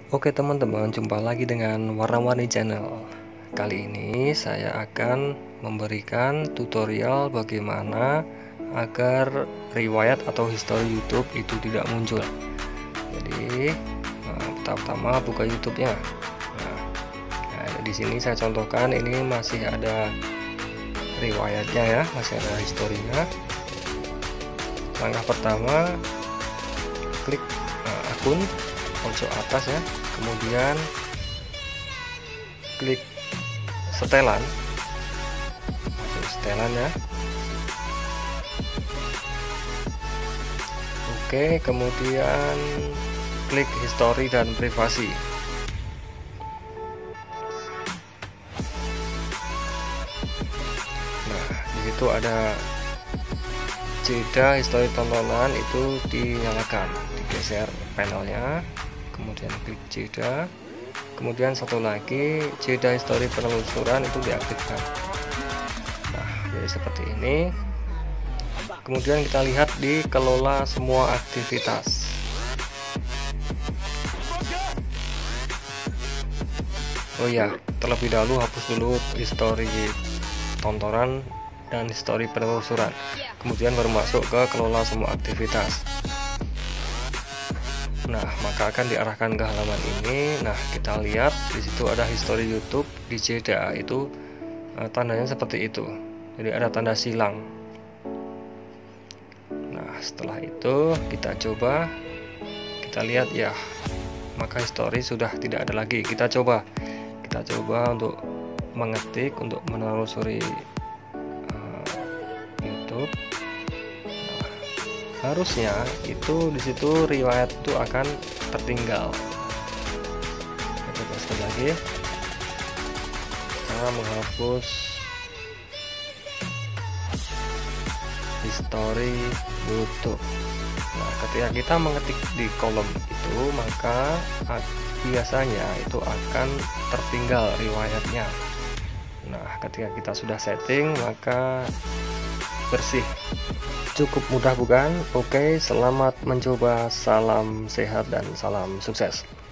Oke teman-teman, jumpa lagi dengan Warna-Warni Channel. Kali ini saya akan memberikan tutorial bagaimana agar riwayat atau histori YouTube itu tidak muncul. Jadi pertama buka YouTube-nya. Di sini saya contohkan, ini masih ada riwayatnya ya, masih ada historinya. Langkah pertama, klik akun pojok atas ya, kemudian klik setelan, masuk setelan ya. Oke, kemudian klik histori dan privasi. Nah, di situ ada jeda histori tontonan, itu dinyalakan, digeser panelnya, kemudian klik jeda, kemudian satu lagi jeda histori penelusuran itu diaktifkan. Nah, jadi seperti ini. Kemudian kita lihat di kelola semua aktivitas. Oh ya, terlebih dahulu hapus dulu histori tontonan dan histori penelusuran, kemudian baru masuk ke kelola semua aktivitas. Nah, maka akan diarahkan ke halaman ini. Nah, kita lihat di situ ada histori YouTube di jeda, itu tandanya seperti itu. Jadi ada tanda silang. Nah, setelah itu kita coba, kita lihat ya, maka histori sudah tidak ada lagi. Kita coba untuk mengetik, untuk menelusuri YouTube. Nah, harusnya itu di situ riwayat itu akan tertinggal. Kita coba sekali lagi, cara menghapus histori YouTube. Nah, ketika kita mengetik di kolom itu, maka biasanya itu akan tertinggal riwayatnya. Nah, ketika kita sudah setting, maka bersih. Cukup mudah bukan? Oke, selamat mencoba, salam sehat dan salam sukses.